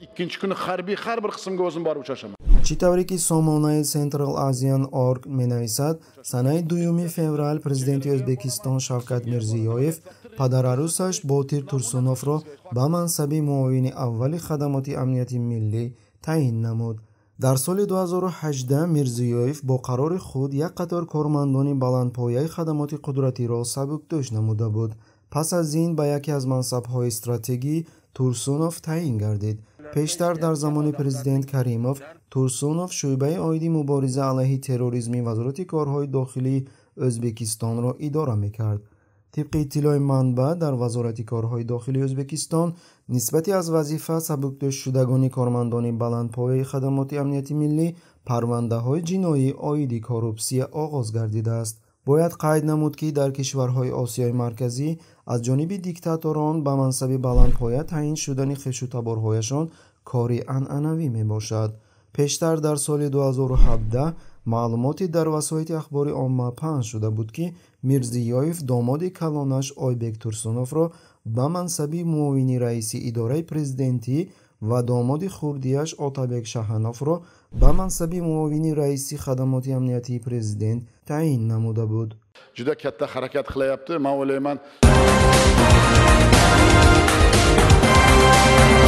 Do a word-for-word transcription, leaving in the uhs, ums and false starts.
ikkinchi kuni harbiy har bir qismga o'zim borib uchrashaman. чӣ тавре ки сомонаи Central Asian Org менависад, санаи дуюми феврал президенти O'zbekiston Shavkat Mirziyoyev падарарусаш Ботир Турсуновро ба мансаби муовини аввали хадамоти амнияти миллӣ таъин намуд. дар соли ду ҳазору ҳаждаҳ Мирзиёев бо қарори худ як қатор кормандони баландпояи хадамоти қудратиро сабукдӯш намуда буд. пас аз ин ба яке аз мансабҳои стратегӣ Турсунов таъин гардид. пештар дар замони президент Каримов Турсунов шӯъбаи оиди мубориза алайҳи терроризми Вазорати корҳои дохилии O'zbekistonро идора мекард. тибқи иттилои манба дар Вазорати корҳои дохилии O'zbekiston нисбати аз вазифа сабукдӯшшудагони кормандони баландпояи хадамоти амнияти миллӣ парвандаҳои ҷиноӣ оиди коррупсия оғоз гардидааст. бояд қайд намуд, ки дар кишварҳои Осиёи марказӣ аз ҷониби диктаторон ба мансаби баландпоя таъин шудани хешу-таборҳояшон кори анъанавӣ мебошад. пештар дар соли ду ҳазору ҳабдаҳ маълумоте дар васоити ахбори омма паҳн шуда буд, ки Мирзиёев домоди калонаш Ойбек Турсуновро ба мансаби муовини раиси идораи президентӣ ва домоди хурдиаш Отабек Шаҳановро ба мансаби муовини раиси хадамоти амниятии президент таъин намуда буд. Juda katta harakat qilyapti. Men o'ylayman